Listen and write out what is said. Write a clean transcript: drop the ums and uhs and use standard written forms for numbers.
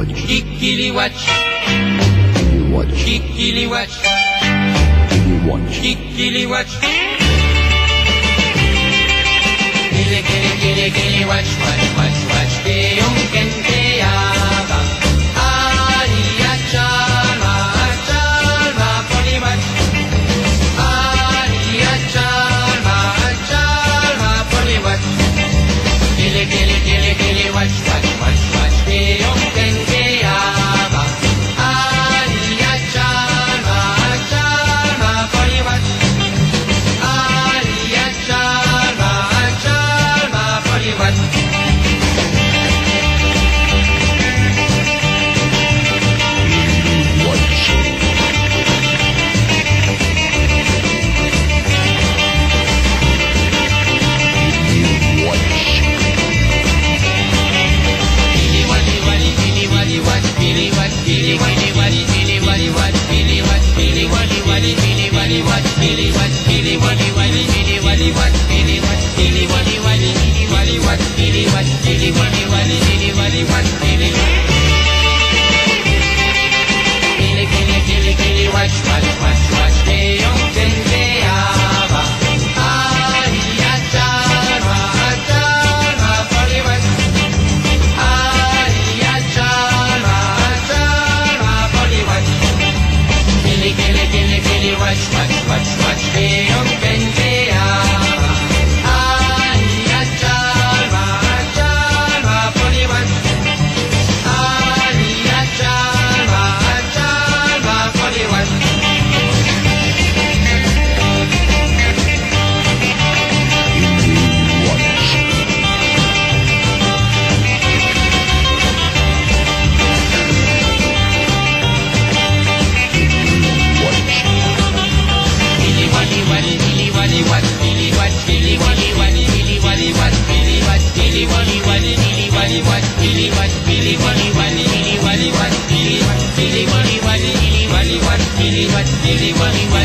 Kikili watch. Kikili watch. Kikili watch. Kili watch, watch, watch, watch. Keong kenteaba. Aria chalma, chalma, poli watch. Aria chalma, chalma, poli watch. Kili watch, watch, watch, watch. Keong kenteaba. Aria chalma, chalma, poli watch. Aria chalma, chalma, poli watch. Billy,